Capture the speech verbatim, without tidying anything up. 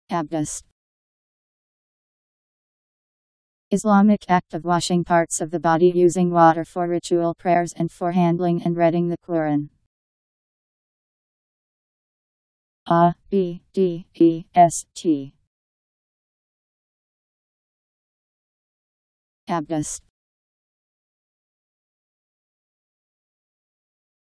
Abdest. Islamic act of washing parts of the body using water for ritual prayers and for handling and reading the Qur'an. A B D E S T. Abdest.